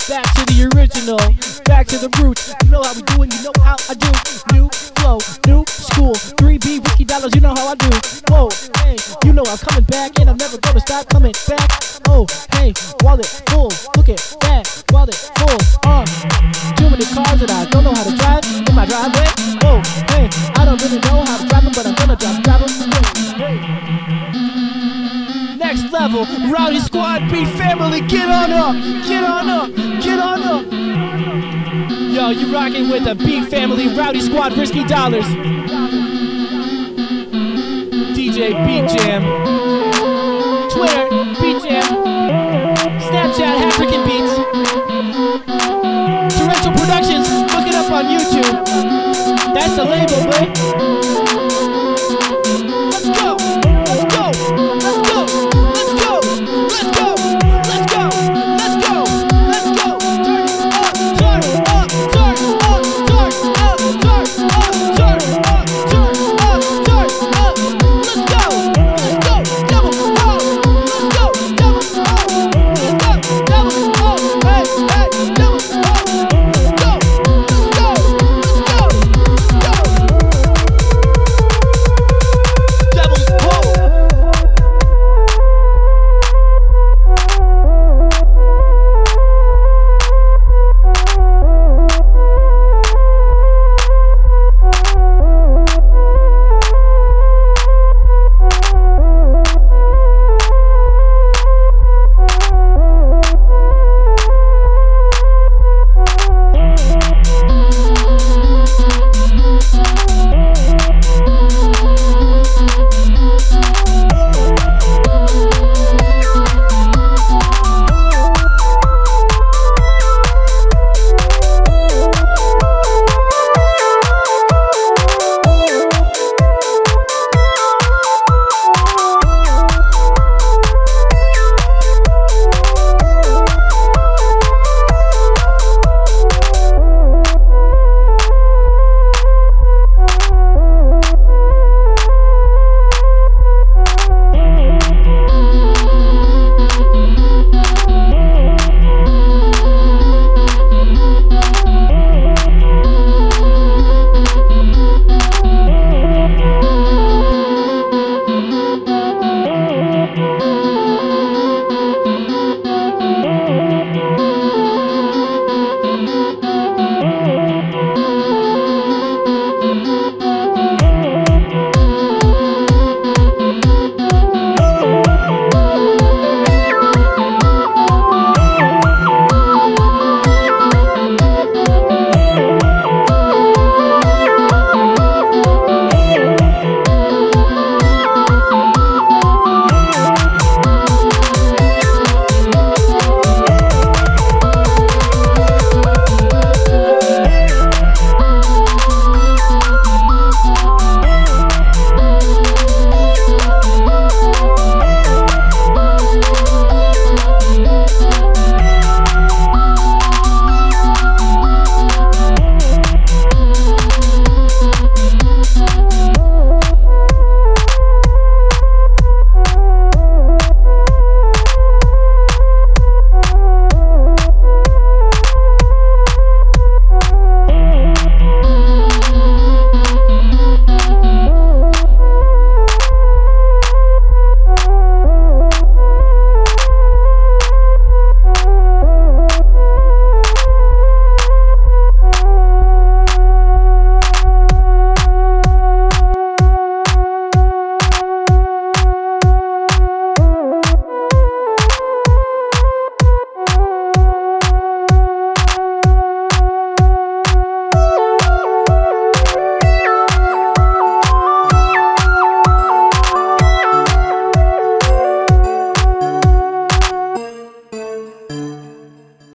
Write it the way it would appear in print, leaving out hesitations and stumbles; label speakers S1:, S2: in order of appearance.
S1: Back to the original, back to the roots. You know how we do it, you know how I do. New flow, new school, 3B whiskey dollars, you know how I do. Whoa, hey, you know I'm coming back and I'm never gonna stop coming back. Oh, hey, wallet full, look at that, wallet full. Too many cars that I don't know how to drive in my driveway. Whoa, hey, I don't really know how to drive them, but I'm gonna drive them. Next level, Rowdy Squad Beat Family, get on up, get on up, get on up. Yo, you rocking with the Beat Family, Rowdy Squad, Risky Dollars. DJ Beat Jam, Twitter, Beat Jam, Snapchat, African Beats, Torrential Productions, look it up on YouTube. That's the label, boy.